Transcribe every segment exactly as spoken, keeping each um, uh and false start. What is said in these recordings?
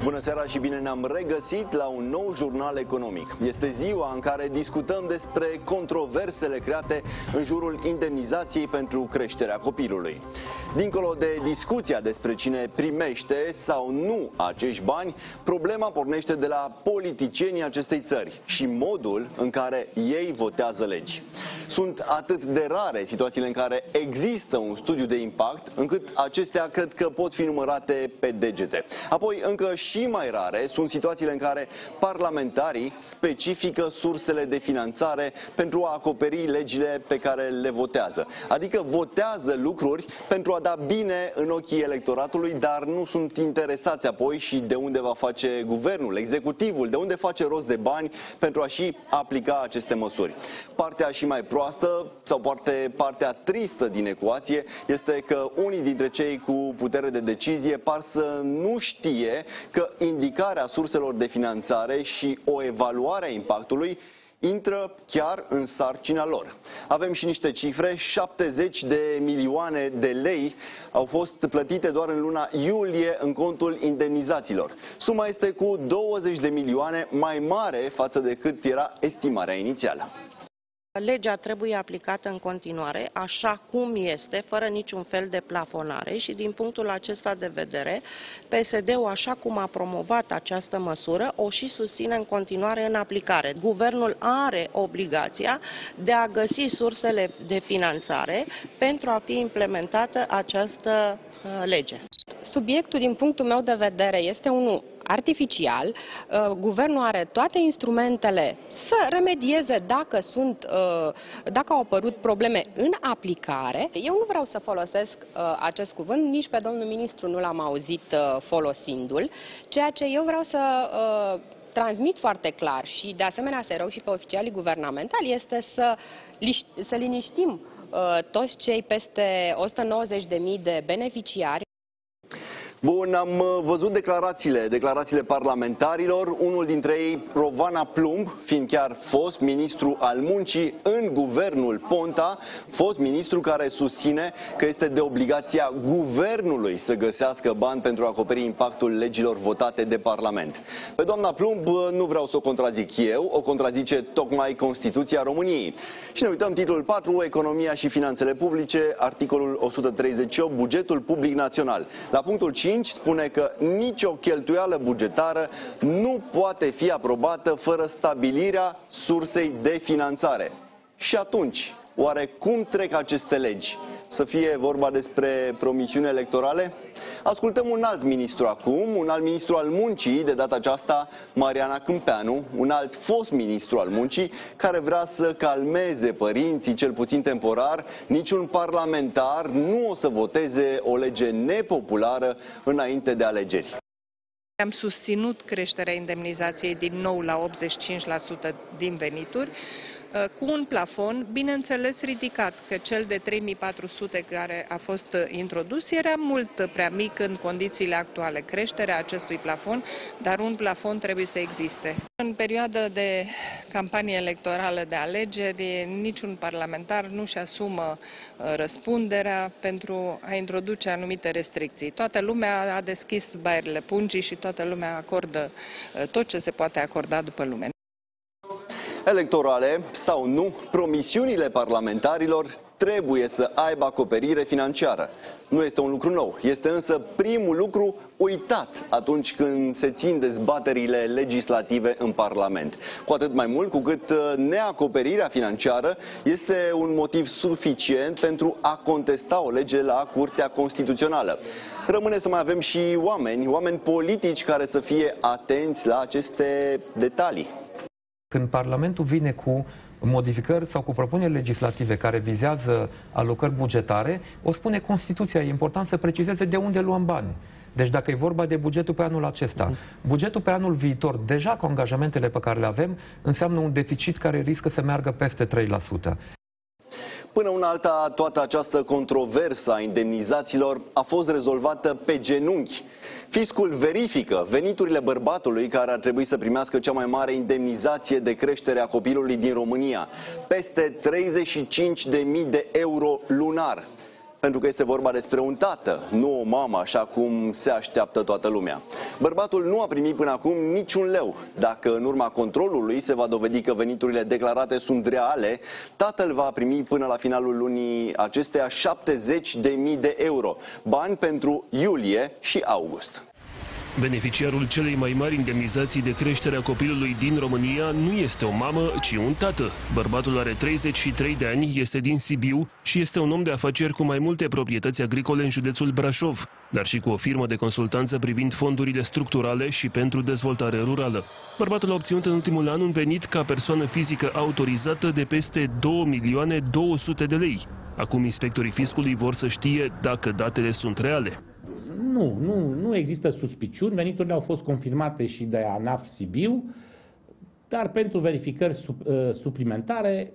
Bună seara și bine ne-am regăsit la un nou jurnal economic. Este ziua în care discutăm despre controversele create în jurul indemnizației pentru creșterea copilului. Dincolo de discuția despre cine primește sau nu acești bani, problema pornește de la politicienii acestei țări și modul în care ei votează legi. Sunt atât de rare situațiile în care există un studiu de impact, încât acestea cred că pot fi numărate pe degete. Apoi, încă și mai rare sunt situațiile în care parlamentarii specifică sursele de finanțare pentru a acoperi legile pe care le votează. Adică votează lucruri pentru a da bine în ochii electoratului, dar nu sunt interesați apoi și de unde va face guvernul, executivul, de unde face rost de bani pentru a și aplica aceste măsuri. Partea și mai proastă sau poate partea tristă din ecuație este că unii dintre cei cu putere de decizie par să nu știe că indicarea surselor de finanțare și o evaluare a impactului intră chiar în sarcina lor. Avem și niște cifre, șaptezeci de milioane de lei au fost plătite doar în luna iulie în contul indemnizațiilor. Suma este cu douăzeci de milioane mai mare față de cât era estimarea inițială. Legea trebuie aplicată în continuare, așa cum este, fără niciun fel de plafonare și din punctul acesta de vedere, P S D-ul, așa cum a promovat această măsură, o și susține în continuare în aplicare. Guvernul are obligația de a găsi sursele de finanțare pentru a fi implementată această uh, lege. Subiectul, din punctul meu de vedere, este unul artificial. Guvernul are toate instrumentele să remedieze dacă, sunt, dacă au apărut probleme în aplicare. Eu nu vreau să folosesc acest cuvânt, nici pe domnul ministru nu l-am auzit folosindu-l. Ceea ce eu vreau să transmit foarte clar și de asemenea să rog și pe oficialii guvernamentali este să, să liniștim toți cei peste o sută nouăzeci de mii de beneficiari. Bun, am văzut declarațiile, declarațiile parlamentarilor, unul dintre ei, Rovana Plumb, fiind chiar fost ministru al muncii în guvernul Ponta, fost ministru care susține că este de obligația guvernului să găsească bani pentru a acoperi impactul legilor votate de Parlament. Pe doamna Plumb nu vreau să o contrazic eu, o contrazice tocmai Constituția României. Și ne uităm titlul patru, Economia și finanțele publice, articolul o sută treizeci și opt, bugetul public național. La punctul cinci spune că nicio cheltuială bugetară nu poate fi aprobată fără stabilirea sursei de finanțare. Și atunci, oare cum trec aceste legi? Să fie vorba despre promisiuni electorale? Ascultăm un alt ministru acum, un alt ministru al muncii, de data aceasta Mariana Câmpeanu, un alt fost ministru al muncii, care vrea să calmeze părinții, cel puțin temporar. Niciun parlamentar nu o să voteze o lege nepopulară înainte de alegeri. Am susținut creșterea indemnizației din nou la optzeci și cinci la sută din venituri, cu un plafon, bineînțeles, ridicat, că cel de trei mii patru sute care a fost introdus era mult prea mic în condițiile actuale. Creșterea acestui plafon, dar un plafon trebuie să existe. În perioada de campanie electorală de alegeri, niciun parlamentar nu-și asumă răspunderea pentru a introduce anumite restricții. Toată lumea a deschis baierile pungii și toată lumea acordă tot ce se poate acorda după lume. Electorale sau nu, promisiunile parlamentarilor trebuie să aibă acoperire financiară. Nu este un lucru nou, este însă primul lucru uitat atunci când se țin dezbaterile legislative în Parlament. Cu atât mai mult cu cât neacoperirea financiară este un motiv suficient pentru a contesta o lege la Curtea Constituțională. Rămâne să mai avem și oameni, oameni politici care să fie atenți la aceste detalii. Când Parlamentul vine cu modificări sau cu propuneri legislative care vizează alocări bugetare, o spune Constituția, e important să precizeze de unde luăm bani. Deci dacă e vorba de bugetul pe anul acesta, bugetul pe anul viitor, deja cu angajamentele pe care le avem, înseamnă un deficit care riscă să meargă peste trei la sută. Până una alta, toată această controversă a indemnizațiilor a fost rezolvată pe genunchi. Fiscul verifică veniturile bărbatului care ar trebui să primească cea mai mare indemnizație de creștere a copilului din România, peste treizeci și cinci de mii de euro lunar. pentru că este vorba despre un tată, nu o mamă, așa cum se așteaptă toată lumea. Bărbatul nu a primit până acum niciun leu. Dacă în urma controlului se va dovedi că veniturile declarate sunt reale, tatăl va primi până la finalul lunii acesteia șaptezeci de mii de euro, bani pentru iulie și august. Beneficiarul celei mai mari indemnizații de creștere a copilului din România nu este o mamă, ci un tată. Bărbatul are treizeci și trei de ani, este din Sibiu și este un om de afaceri cu mai multe proprietăți agricole în județul Brașov, dar și cu o firmă de consultanță privind fondurile structurale și pentru dezvoltare rurală. Bărbatul a obținut în ultimul an un venit ca persoană fizică autorizată de peste două milioane două sute de lei. Acum inspectorii fiscului vor să știe dacă datele sunt reale. Nu, nu, nu există suspiciuni, veniturile au fost confirmate și de ANAF Sibiu, dar pentru verificări sub, uh, suplimentare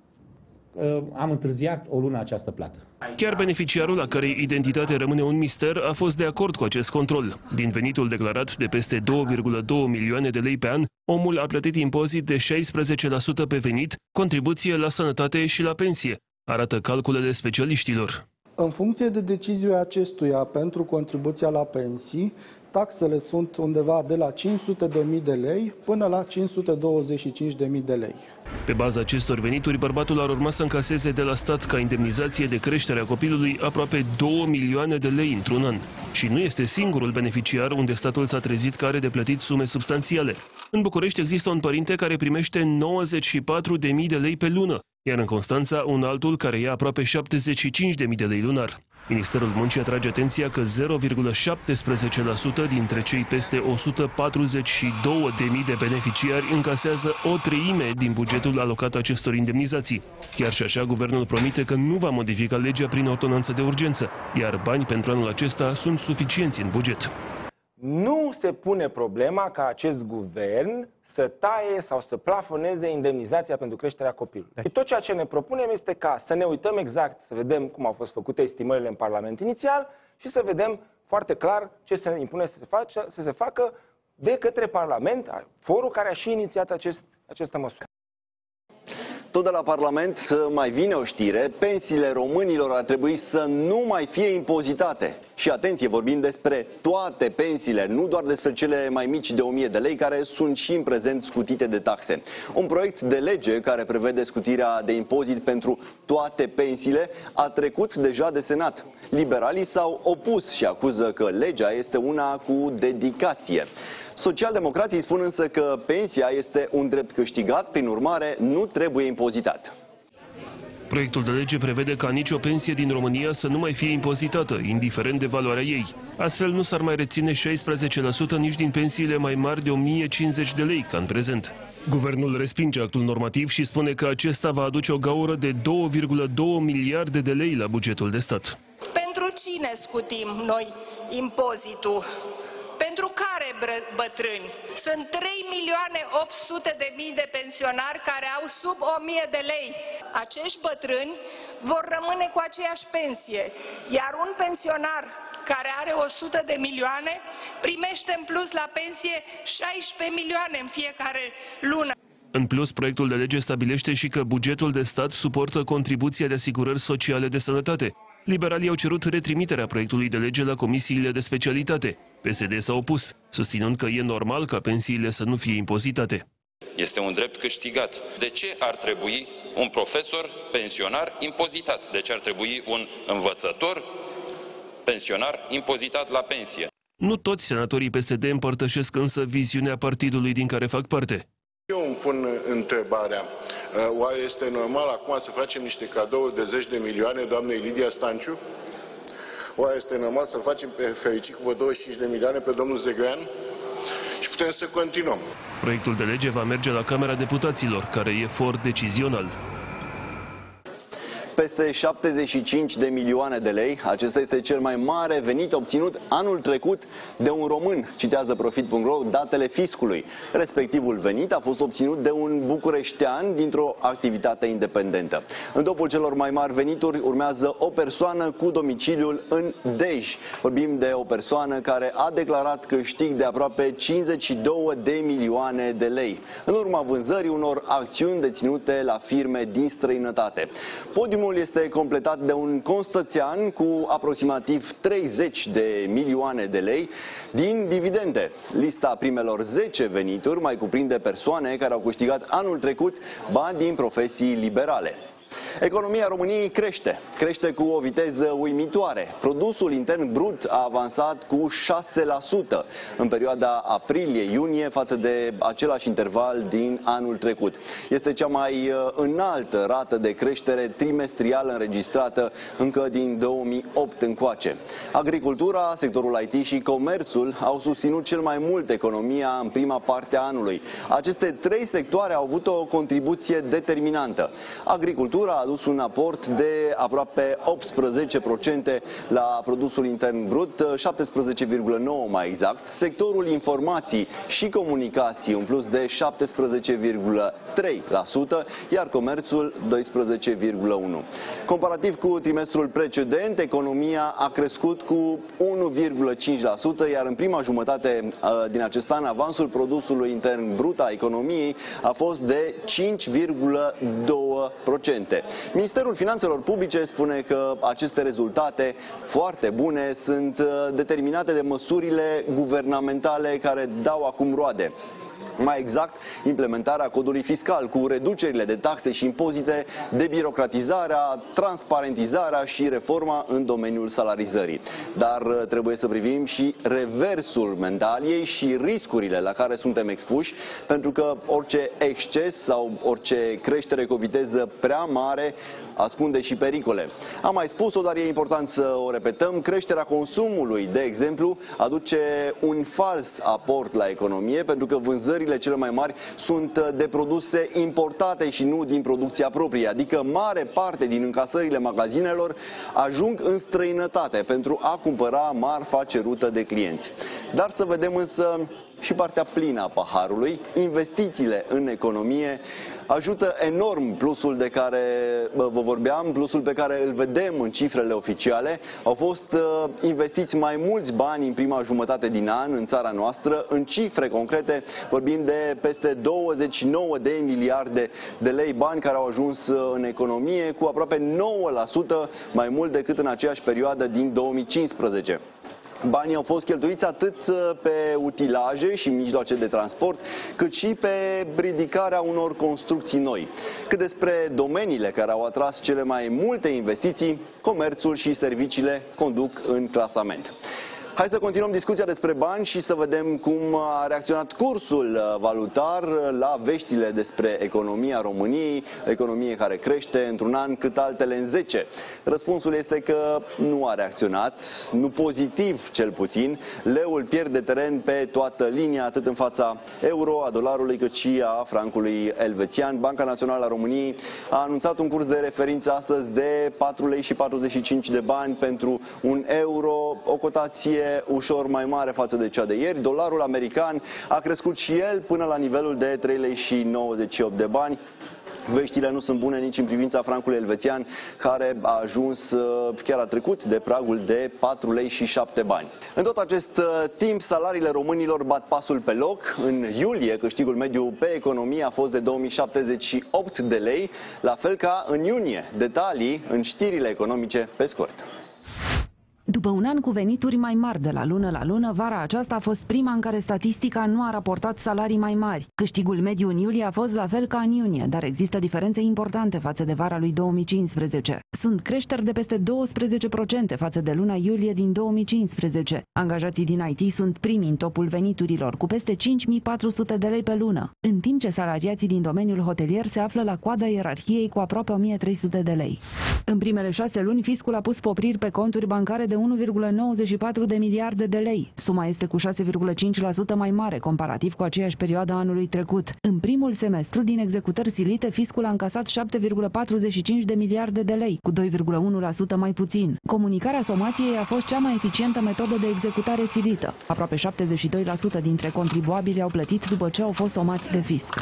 uh, am întârziat o lună această plată. Chiar beneficiarul, a cărei identitate rămâne un mister, a fost de acord cu acest control. Din venitul declarat de peste două virgulă doi milioane de lei pe an, omul a plătit impozit de șaisprezece la sută pe venit, contribuție la sănătate și la pensie, arată calculele specialiștilor. În funcție de decizia acestuia pentru contribuția la pensii, taxele sunt undeva de la cinci sute de mii de lei până la cinci sute douăzeci și cinci de mii de lei. Pe baza acestor venituri, bărbatul ar urma să încaseze de la stat ca indemnizație de creștere a copilului aproape două milioane de lei într-un an. Și nu este singurul beneficiar unde statul s-a trezit că are de plătit sume substanțiale. În București există un părinte care primește nouăzeci și patru de mii de lei pe lună, iar în Constanța un altul care ia aproape șaptezeci și cinci de mii de lei lunar. Ministerul Muncii atrage atenția că zero virgulă șaptesprezece la sută dintre cei peste o sută patruzeci și două de mii de beneficiari încasează o treime din bugetul alocat acestor indemnizații. Chiar și așa, guvernul promite că nu va modifica legea prin ordonanță de urgență, iar bani pentru anul acesta sunt suficienți în buget. Nu se pune problema ca acest guvern să taie sau să plafoneze indemnizația pentru creșterea copilului. Și tot ceea ce ne propunem este ca să ne uităm exact, să vedem cum au fost făcute estimările în Parlament inițial și să vedem foarte clar ce se impune să se, face, să se facă de către Parlament, forul care a și inițiat acest, această măsură. Tot de la Parlament mai vine o știre, pensiile românilor ar trebui să nu mai fie impozitate. Și atenție, vorbim despre toate pensiile, nu doar despre cele mai mici de o mie de lei, care sunt și în prezent scutite de taxe. Un proiect de lege care prevede scutirea de impozit pentru toate pensiile a trecut deja de Senat. Liberalii s-au opus și acuză că legea este una cu dedicație. Socialdemocrații spun însă că pensia este un drept câștigat, prin urmare nu trebuie impozitat. Proiectul de lege prevede ca nicio pensie din România să nu mai fie impozitată, indiferent de valoarea ei. Astfel nu s-ar mai reține șaisprezece la sută nici din pensiile mai mari de o mie cincizeci de lei, ca în prezent. Guvernul respinge actul normativ și spune că acesta va aduce o gaură de două virgulă doi miliarde de lei la bugetul de stat. Pentru cine scutim noi impozitul? Pentru care bătrâni? Sunt trei milioane opt sute de mii de pensionari care au sub o mie de lei. Acești bătrâni vor rămâne cu aceeași pensie, iar un pensionar care are o sută de milioane primește în plus la pensie șaisprezece milioane în fiecare lună. În plus, proiectul de lege stabilește și că bugetul de stat suportă contribuția de asigurări sociale de sănătate. Liberalii au cerut retrimiterea proiectului de lege la comisiile de specialitate. P S D s-a opus, susținând că e normal ca pensiile să nu fie impozitate. Este un drept câștigat. De ce ar trebui un profesor pensionar impozitat? De ce ar trebui un învățător pensionar impozitat la pensie? Nu toți senatorii P S D împărtășesc însă viziunea partidului din care fac parte. Eu îmi pun întrebarea, oare este normal acum să facem niște cadouri de zeci de milioane doamnei Lidia Stanciu? Oare este normal să facem pe fericit cu douăzeci și cinci de milioane pe domnul Zegrean? Și putem să continuăm. Proiectul de lege va merge la Camera Deputaților, care e for decizional. Peste șaptezeci și cinci de milioane de lei. Acesta este cel mai mare venit obținut anul trecut de un român, citează profit punct ro datele fiscului. Respectivul venit a fost obținut de un bucureștean dintr-o activitate independentă. În topul celor mai mari venituri urmează o persoană cu domiciliul în Dej. Vorbim de o persoană care a declarat câștig de aproape cincizeci și două de milioane de lei, în urma vânzării unor acțiuni deținute la firme din străinătate. Podiumul este completat de un constățean cu aproximativ treizeci de milioane de lei din dividende. Lista primelor zece venituri mai cuprinde persoane care au câștigat anul trecut bani din profesii liberale. Economia României crește, crește cu o viteză uimitoare. Produsul intern brut a avansat cu șase la sută în perioada aprilie-iunie față de același interval din anul trecut. Este cea mai înaltă rată de creștere trimestrială înregistrată încă din două mii opt încoace. Agricultura, sectorul I T și comerțul au susținut cel mai mult economia în prima parte a anului. Aceste trei sectoare au avut o contribuție determinantă. Agricultura a adus un aport de aproape optsprezece la sută la produsul intern brut, șaptesprezece virgulă nouă la sută mai exact. Sectorul informații și comunicații un plus de șaptesprezece virgulă trei la sută, iar comerțul doisprezece virgulă unu la sută. Comparativ cu trimestrul precedent, economia a crescut cu unu virgulă cinci la sută, iar în prima jumătate din acest an avansul produsului intern brut a economiei a fost de cinci virgulă doi la sută. Ministerul Finanțelor Publice spune că aceste rezultate foarte bune sunt determinate de măsurile guvernamentale care dau acum roade. Mai exact, implementarea codului fiscal cu reducerile de taxe și impozite, debirocratizarea, transparentizarea și reforma în domeniul salarizării. Dar trebuie să privim și reversul medaliei și riscurile la care suntem expuși, pentru că orice exces sau orice creștere cu o viteză prea mare ascunde și pericole. Am mai spus-o, dar e important să o repetăm, creșterea consumului, de exemplu, aduce un fals aport la economie, pentru că vânzările cele mai mari sunt de produse importate și nu din producția proprie, adică mare parte din încasările magazinelor ajung în străinătate pentru a cumpăra marfa cerută de clienți. Dar să vedem însă și partea plină a paharului. Investițiile în economie ajută enorm plusul de care vă vorbeam, plusul pe care îl vedem în cifrele oficiale. Au fost investiți mai mulți bani în prima jumătate din an în țara noastră. În cifre concrete vorbim de peste douăzeci și nouă de miliarde de lei, bani care au ajuns în economie, cu aproape nouă la sută mai mult decât în aceeași perioadă din două mii cincisprezece. Banii au fost cheltuiți atât pe utilaje și mijloace de transport, cât și pe ridicarea unor construcții noi. Cât despre domeniile care au atras cele mai multe investiții, comerțul și serviciile conduc în clasament. Hai să continuăm discuția despre bani și să vedem cum a reacționat cursul valutar la veștile despre economia României, economie care crește într-un an cât altele în zece. Răspunsul este că nu a reacționat, nu pozitiv cel puțin. Leul pierde teren pe toată linia, atât în fața euro, a dolarului, cât și a francului elvețian. Banca Națională a României a anunțat un curs de referință astăzi de patru lei și patruzeci și cinci de bani pentru un euro, o cotație ușor mai mare față de cea de ieri. Dolarul american a crescut și el până la nivelul de trei lei și nouăzeci și opt de bani. Veștile nu sunt bune nici în privința francului elvețian, care a ajuns, chiar a trecut de pragul de patru lei și șapte bani. În tot acest timp, salariile românilor bat pasul pe loc. În iulie, câștigul mediu pe economie a fost de două mii șaptezeci și opt de lei, la fel ca în iunie. Detalii în știrile economice pe scurt. După un an cu venituri mai mari de la lună la lună, vara aceasta a fost prima în care statistica nu a raportat salarii mai mari. Câștigul mediu în iulie a fost la fel ca în iunie, dar există diferențe importante față de vara lui două mii cincisprezece. Sunt creșteri de peste douăsprezece la sută față de luna iulie din două mii cincisprezece. Angajații din I T sunt primii în topul veniturilor, cu peste cinci mii patru sute de lei pe lună, în timp ce salariații din domeniul hotelier se află la coada ierarhiei cu aproape o mie trei sute de lei. În primele șase luni, fiscul a pus popriri pe conturi bancare de unu virgulă nouăzeci și patru de miliarde de lei. Suma este cu șase virgulă cinci la sută mai mare comparativ cu aceeași perioadă anului trecut. În primul semestru, din executări silite, fiscul a încasat șapte virgulă patruzeci și cinci de miliarde de lei, cu doi virgulă unu la sută mai puțin. Comunicarea somației a fost cea mai eficientă metodă de executare silită. Aproape șaptezeci și doi la sută dintre contribuabili au plătit după ce au fost somați de fisc.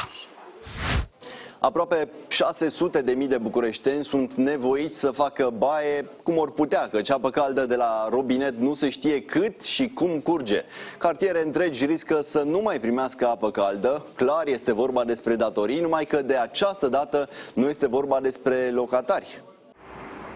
Aproape șase sute de mii de bucureșteni sunt nevoiți să facă baie cum or putea, căci apă caldă de la robinet nu se știe cât și cum curge. Cartiere întregi riscă să nu mai primească apă caldă. Clar este vorba despre datorii, numai că de această dată nu este vorba despre locatari.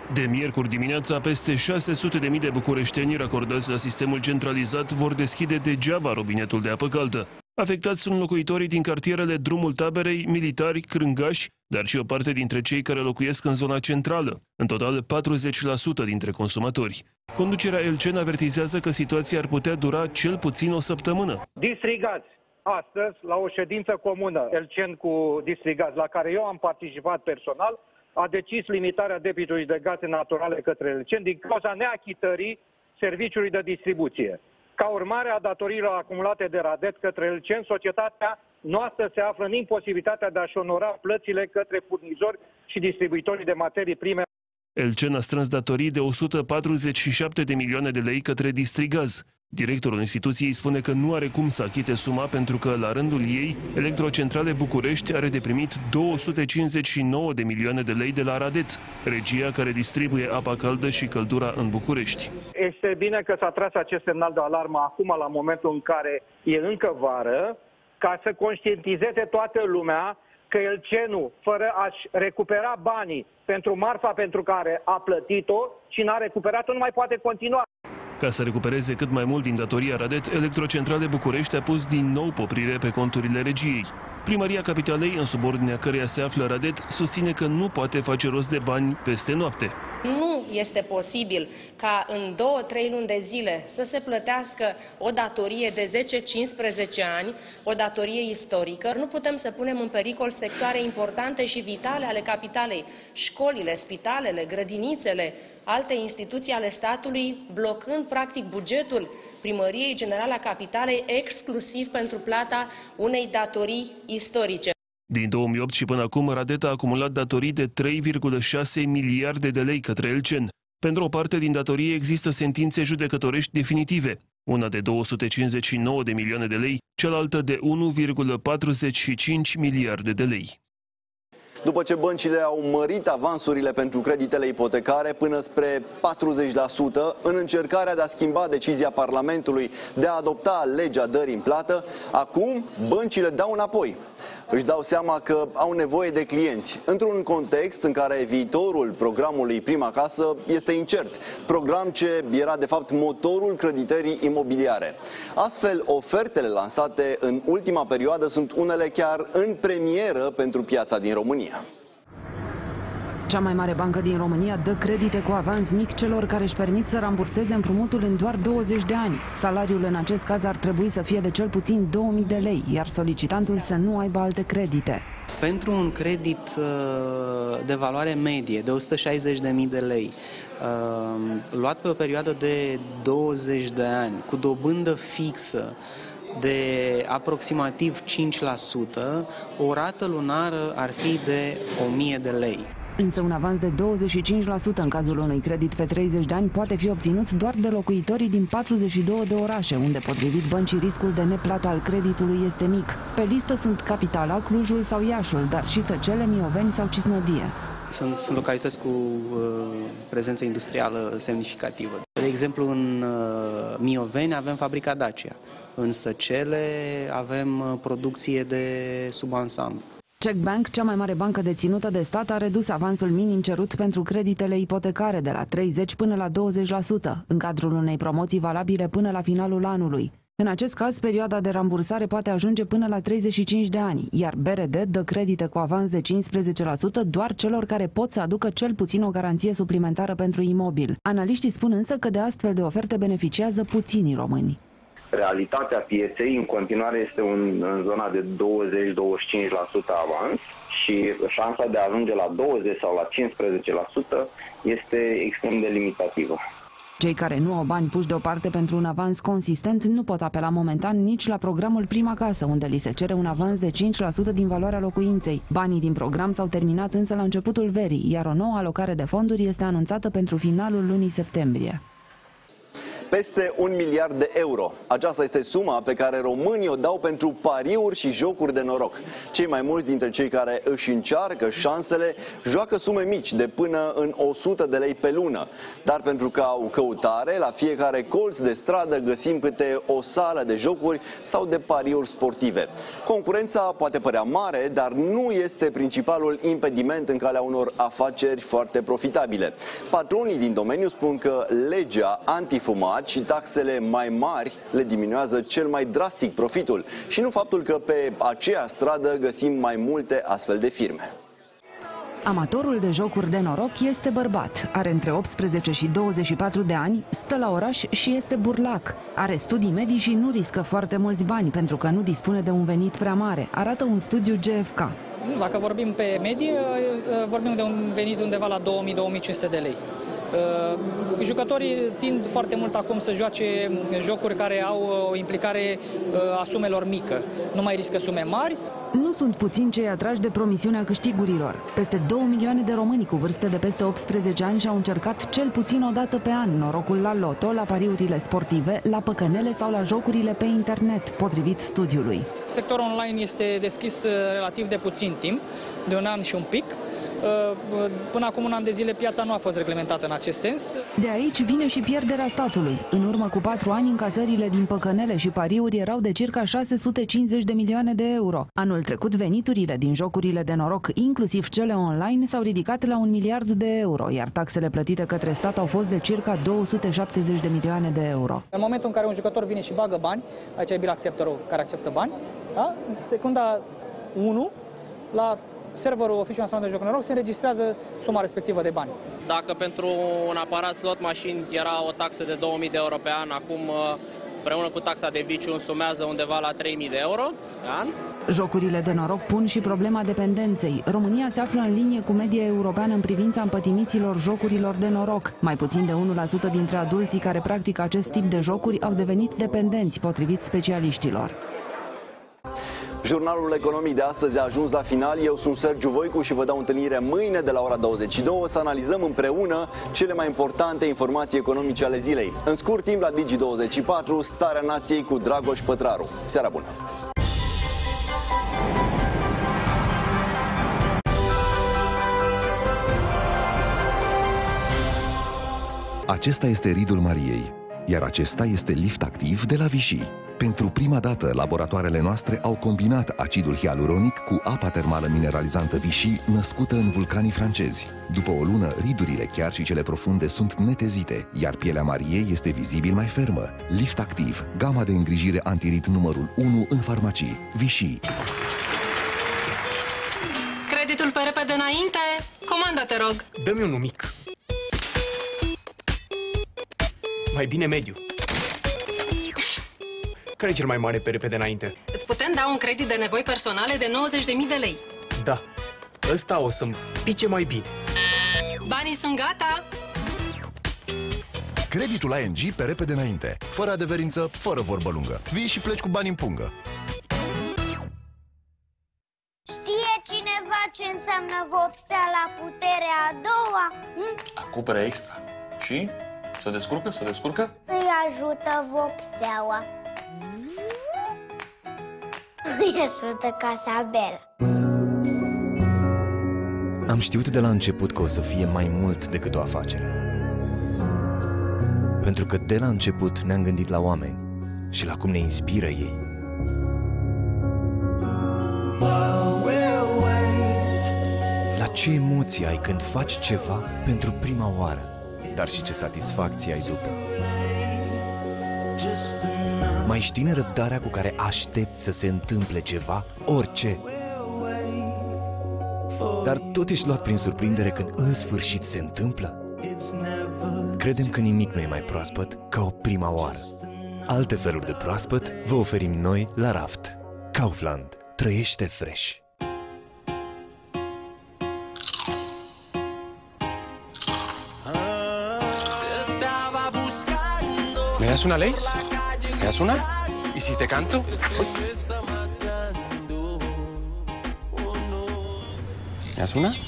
De miercuri dimineața, peste șase sute de mii de bucureșteni racordați la sistemul centralizat vor deschide degeaba robinetul de apă caldă. Afectați sunt locuitorii din cartierele Drumul Taberei, militari, crângași, dar și o parte dintre cei care locuiesc în zona centrală, în total patruzeci la sută dintre consumatori. Conducerea Elcen avertizează că situația ar putea dura cel puțin o săptămână. Distrigați astăzi la o ședință comună Elcen cu Distrigați, la care eu am participat personal, a decis limitarea debitului de gaze naturale către Elcen din cauza neachitării serviciului de distribuție. Ca urmare a datoriilor acumulate de Radet către Elcen, societatea noastră se află în imposibilitatea de a-și onora plățile către furnizori și distribuitorii de materii prime. Elcen a strâns datorii de o sută patruzeci și șapte de milioane de lei către Distrigaz. Directorul instituției spune că nu are cum să achite suma pentru că, la rândul ei, Electrocentrale București are de primit două sute cincizeci și nouă de milioane de lei de la Radet, regia care distribuie apa caldă și căldura în București. Este bine că s-a tras acest semnal de alarmă acum, la momentul în care e încă vară, ca să conștientizeze toată lumea că Elcenul, fără a-și recupera banii pentru marfa pentru care a plătit-o și n-a recuperat-o, nu mai poate continua. Ca să recupereze cât mai mult din datoria Radet, Electrocentrale București a pus din nou poprire pe conturile regiei. Primăria Capitalei, în subordinea căreia se află Radet, susține că nu poate face rost de bani peste noapte. Nu este posibil ca în două trei luni de zile să se plătească o datorie de zece cincisprezece ani, o datorie istorică. Nu putem să punem în pericol sectoare importante și vitale ale capitalei, școlile, spitalele, grădinițele, alte instituții ale statului, blocând practic bugetul Primăriei Generale a Capitalei exclusiv pentru plata unei datorii istorice. Din două mii opt și până acum, Radet a acumulat datorii de trei virgulă șase miliarde de lei către Elcen. Pentru o parte din datorie există sentințe judecătorești definitive, una de două sute cincizeci și nouă de milioane de lei, cealaltă de unu virgulă patruzeci și cinci miliarde de lei. După ce băncile au mărit avansurile pentru creditele ipotecare până spre patruzeci la sută, în încercarea de a schimba decizia Parlamentului de a adopta legea dării în plată, acum băncile dau înapoi. Își dau seama că au nevoie de clienți, într-un context în care viitorul programului Prima Casă este incert, program ce era de fapt motorul creditării imobiliare. Astfel, ofertele lansate în ultima perioadă sunt unele chiar în premieră pentru piața din România. Cea mai mare bancă din România dă credite cu avans mic celor care își permit să ramburseze împrumutul în doar douăzeci de ani. Salariul în acest caz ar trebui să fie de cel puțin două mii de lei, iar solicitantul să nu aibă alte credite. Pentru un credit de valoare medie de o sută șaizeci de mii de lei, luat pe o perioadă de douăzeci de ani, cu dobândă fixă de aproximativ cinci la sută, o rată lunară ar fi de o mie de lei. Însă un avans de douăzeci și cinci la sută în cazul unui credit pe treizeci de ani poate fi obținut doar de locuitorii din patruzeci și două de orașe, unde, potrivit băncii, riscul de neplată al creditului este mic. Pe listă sunt Capitala, Clujul sau Iașul, dar și Săcele, Mioveni sau Cisnădie. Sunt, sunt localități cu uh, prezență industrială semnificativă. De exemplu, în uh, Mioveni avem fabrica Dacia, în Săcele avem uh, producție de subansamblu. Czech Bank, cea mai mare bancă deținută de stat, a redus avansul minim cerut pentru creditele ipotecare de la treizeci până la douăzeci la sută, în cadrul unei promoții valabile până la finalul anului. În acest caz, perioada de rambursare poate ajunge până la treizeci și cinci de ani, iar B R D dă credite cu avans de cincisprezece la sută doar celor care pot să aducă cel puțin o garanție suplimentară pentru imobil. Analiștii spun însă că de astfel de oferte beneficiază puțini români. Realitatea pieței în continuare este un, în zona de douăzeci - douăzeci și cinci la sută avans și șansa de a ajunge la douăzeci sau la cincisprezece la sută este extrem de limitativă. Cei care nu au bani puși deoparte pentru un avans consistent nu pot apela momentan nici la programul Prima Casă, unde li se cere un avans de cinci la sută din valoarea locuinței. Banii din program s-au terminat însă la începutul verii, iar o nouă alocare de fonduri este anunțată pentru finalul lunii septembrie. peste un miliard de euro. Aceasta este suma pe care românii o dau pentru pariuri și jocuri de noroc. Cei mai mulți dintre cei care își încearcă șansele joacă sume mici de până în o sută de lei pe lună. Dar pentru că au căutare, la fiecare colț de stradă găsim câte o sală de jocuri sau de pariuri sportive. Concurența poate părea mare, dar nu este principalul impediment în calea unor afaceri foarte profitabile. Patronii din domeniu spun că legea antifumat și taxele mai mari le diminuează cel mai drastic profitul și nu faptul că pe aceea stradă găsim mai multe astfel de firme. Amatorul de jocuri de noroc este bărbat, are între optsprezece și douăzeci și patru de ani, stă la oraș și este burlac. Are studii medii și nu riscă foarte mulți bani pentru că nu dispune de un venit prea mare, arată un studiu G F K. Dacă vorbim pe medie, vorbim de un venit undeva la două mii - două mii cinci sute de lei. Jucătorii tind foarte mult acum să joace jocuri care au o implicare a sumelor mică. Nu mai riscă sume mari. Nu sunt puțini cei atrași de promisiunea câștigurilor. Peste două milioane de români cu vârste de peste optsprezece ani și-au încercat cel puțin o dată pe an norocul la loto, la pariurile sportive, la păcănele sau la jocurile pe internet, potrivit studiului. Sectorul online este deschis relativ de puțin timp, de un an și un pic. Până acum un an de zile piața nu a fost reglementată în acest sens. De aici vine și pierderea statului. În urmă cu patru ani, încasările din păcănele și pariuri erau de circa șase sute cincizeci de milioane de euro. Anul trecut, veniturile din jocurile de noroc, inclusiv cele online, s-au ridicat la un miliard de euro, iar taxele plătite către stat au fost de circa două sute șaptezeci de milioane de euro. În momentul în care un jucător vine și bagă bani, aici e bill acceptorul care acceptă bani, da? În secunda unu, la serverul Oficiul Național de Joc Noroc se înregistrează suma respectivă de bani. Dacă pentru un aparat slot machine era o taxă de două mii de euro pe an, acum împreună cu taxa de viciu însumează undeva la trei mii de euro pe an. Jocurile de noroc pun și problema dependenței. România se află în linie cu media europeană în privința împătimiților jocurilor de noroc. Mai puțin de unu la sută dintre adulții care practică acest tip de jocuri au devenit dependenți, potrivit specialiștilor. Jurnalul economic de astăzi a ajuns la final. Eu sunt Sergiu Voicu și vă dau întâlnire mâine de la ora douăzeci și două să analizăm împreună cele mai importante informații economice ale zilei. În scurt timp la Digi douăzeci și patru, Starea Nației cu Dragoș Pătraru. Seara bună! Acesta este ridul Mariei, iar acesta este lift activ de la Vichy. Pentru prima dată, laboratoarele noastre au combinat acidul hialuronic cu apa termală mineralizantă Vichy, născută în vulcanii francezi. După o lună, ridurile, chiar și cele profunde, sunt netezite, iar pielea Mariei este vizibil mai fermă. Lift activ, gama de îngrijire antirid numărul unu în farmacii. Vichy. Creditul pe repede înainte? Comandă, te rog. Dă-mi unul mic. Mai bine mediu. Care e cel mai mare pe repede înainte? Îți putem da un credit de nevoi personale de nouăzeci de mii de lei. Da, ăsta o să-mi pice mai bine. Banii sunt gata? Creditul I N G pe repede înainte. Fără adeverință, fără vorbă lungă. Vii și pleci cu bani în pungă. Știe cineva ce înseamnă vopsea la puterea a doua? Hm? Acoperă extra. Și? Se descurcă? Se descurcă? Îi ajută vopseaua. Îi ajută Casabel. Am știut de la început că o să fie mai mult decât o afacere. Pentru că de la început ne-am gândit la oameni și la cum ne inspiră ei. La ce emoții ai când faci ceva pentru prima oară, dar și ce satisfacție ai după. Mai știi nerăbdarea cu care aștepți să se întâmple ceva, orice. Dar tot ești luat prin surprindere când în sfârșit se întâmplă? Credem că nimic nu e mai proaspăt ca o prima oară. Alte feluri de proaspăt vă oferim noi la Raft. Kaufland. Trăiește fresh. ¿Me das una Lays? ¿Me das una? ¿Y si te canto? ¿Me das una?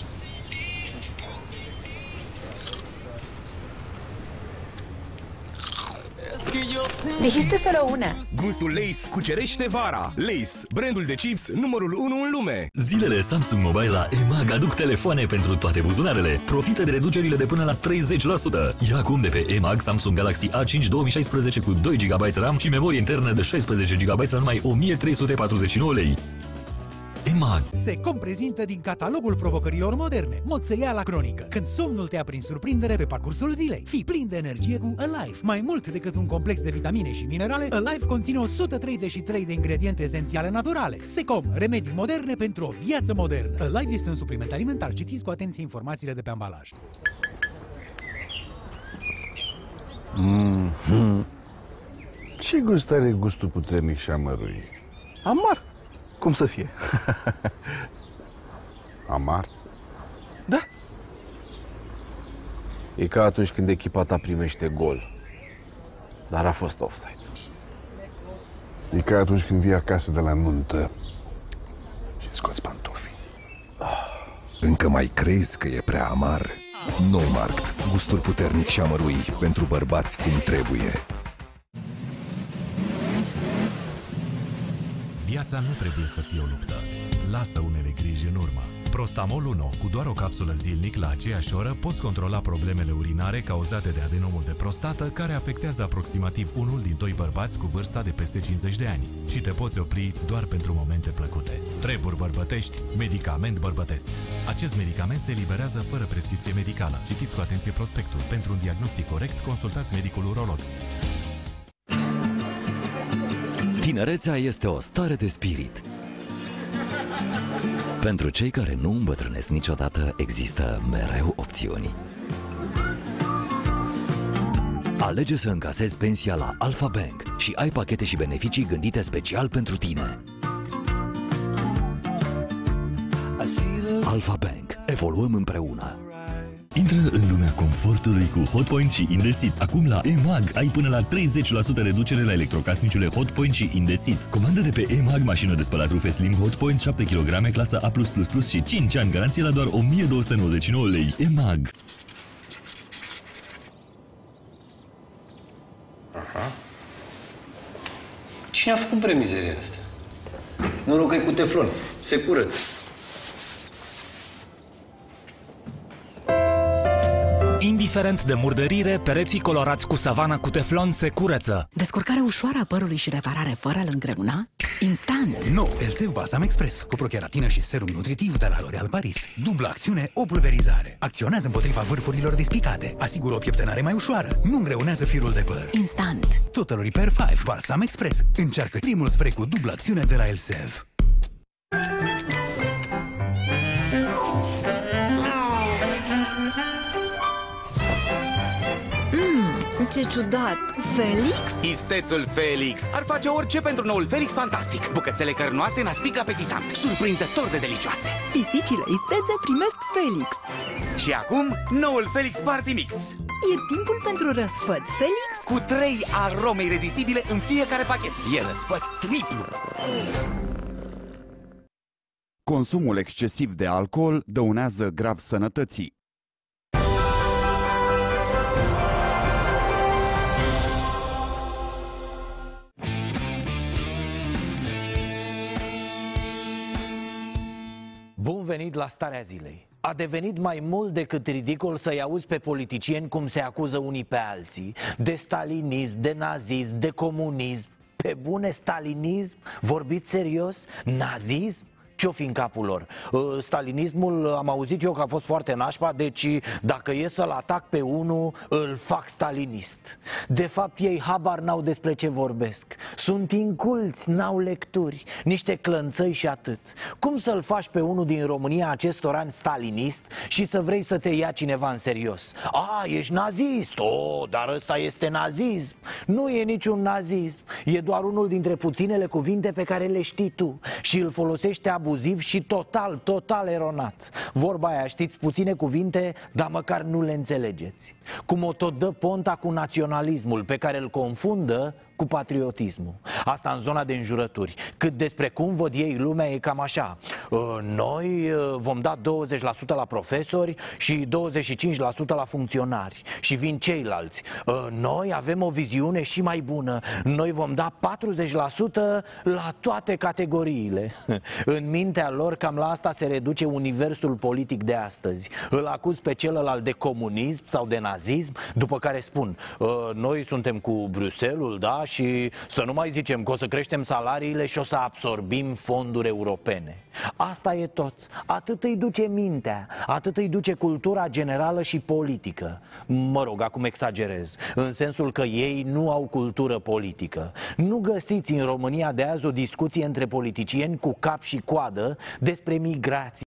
Dijiste solo una. Gustul Lay's cucerește vara. Lay's, brandul de chips numărul unu în lume. Zilele Samsung Mobile la E M A G aduc telefoane pentru toate buzunarele. Profită de reducerile de până la treizeci la sută. Ia acum de pe E M A G Samsung Galaxy A cinci două mii șaisprezece cu doi gigabyte RAM și memorie internă de șaisprezece gigabyte la numai o mie trei sute patruzeci și nouă lei. E M A G. Secom prezintă din catalogul provocărilor moderne. Moțelia la cronică. Când somnul te ia prin surprindere pe parcursul zilei. Fii plin de energie cu Alive. Mai mult decât un complex de vitamine și minerale, Alive conține o sută treizeci și trei de ingrediente esențiale naturale. Secom, remedii moderne pentru o viață modernă. Alive este un supliment alimentar. Citiți cu atenție informațiile de pe ambalaj. Mm-hmm. Ce gust are gustul puternic și amărui? Amar. Cum să fie? Amar? Da. E ca atunci când echipa ta primește gol, dar a fost offside. E ca atunci când vii acasă de la nuntă și scoți pantofii. Încă mai crezi că e prea amar? Nou Markt. Gusturi puternic și amărui pentru bărbați cum trebuie. Viața nu trebuie să fie o luptă. Lasă unele griji în urmă. Prostamol unu, cu doar o capsulă zilnic la aceeași oră, poți controla problemele urinare cauzate de adenomul de prostată, care afectează aproximativ unul din doi bărbați cu vârsta de peste cincizeci de ani și te poți opri doar pentru momente plăcute. Treburi bărbătești, medicament bărbătesc. Acest medicament se eliberează fără prescripție medicală. Citiți cu atenție prospectul. Pentru un diagnostic corect, consultați medicul urolog. Tinerețea este o stare de spirit. Pentru cei care nu îmbătrânesc niciodată, există mereu opțiuni. Alege să încasezi pensia la Alpha Bank și ai pachete și beneficii gândite special pentru tine. Alpha Bank. Evoluăm împreună. Intră în lumea confortului cu Hotpoint și Indesit. Acum la E M A G ai până la treizeci la sută reducere la electrocasnicele Hotpoint și Indesit. Comandă de pe E M A G mașină de spălat rufe Slim Hotpoint șapte kilograme clasă A plus plus plus și cinci ani garanție la doar o mie două sute nouăzeci și nouă lei. E M A G. Aha. Cine a făcut premizeria asta? Noroc că e cu teflon. Se curăță. Indiferent de murdărire, pereții colorați cu savana cu teflon se curăță. Descurcare ușoară a părului și reparare fără a-l îngreuna? Instant! Nou Elsev Balsam Express cu proceratină și serum nutritiv de la L'Oréal Paris. Dublă acțiune, o pulverizare. Acționează împotriva vârfurilor despicate. Asigură o pieptănare mai ușoară. Nu îngreunează firul de păr. Instant! Total Repair cinci Balsam Express. Încearcă primul spray cu dublă acțiune de la Elsev. Ce ciudat! Felix? Istețul Felix ar face orice pentru noul Felix fantastic. Bucățele cărnoase în aspic apetisante, surprinzător de delicioase. Pisicile istețe primesc Felix. Și acum, noul Felix Party Mix. E timpul pentru răsfăț Felix? Cu trei arome irezistibile în fiecare pachet. E răsfăț triplu. Consumul excesiv de alcool dăunează grav sănătății. Bun venit la Starea Zilei. A devenit mai mult decât ridicol să-i auzi pe politicieni cum se acuză unii pe alții de stalinism, de nazism, de comunism. Pe bune, stalinism? Vorbiți serios? Nazism? Ce-o fi în capul lor? Stalinismul, am auzit eu că a fost foarte nașpa, deci dacă e să-l atac pe unul, îl fac stalinist. De fapt, ei habar n-au despre ce vorbesc. Sunt inculți, n-au lecturi, niște clănțăi și atât. Cum să-l faci pe unul din România acestor ani stalinist și să vrei să te ia cineva în serios? A, ești nazist? O, dar ăsta este nazism. Nu e niciun nazism. E doar unul dintre puținele cuvinte pe care le știi tu și îl folosește abu abuziv și total, total eronat. Vorba aia, știți, puține cuvinte, dar măcar nu le înțelegeți. Cum o tot dă Ponta cu naționalismul, pe care îl confundă cu patriotismul. Asta în zona de înjurături. Cât despre cum văd ei lumea e cam așa. Noi vom da douăzeci la sută la profesori și douăzeci și cinci la sută la funcționari. Și vin ceilalți. Noi avem o viziune și mai bună. Noi vom da patruzeci la sută la toate categoriile. În mintea lor cam la asta se reduce universul politic de astăzi. Îl acuz pe celălalt de comunism sau de nazism, după care spun noi suntem cu Bruxelles, da? Și să nu mai zicem că o să creștem salariile și o să absorbim fonduri europene. Asta e tot. Atât îi duce mintea, atât îi duce cultura generală și politică. Mă rog, acum exagerez, în sensul că ei nu au cultură politică. Nu găsiți în România de azi o discuție între politicieni cu cap și coadă despre migrație.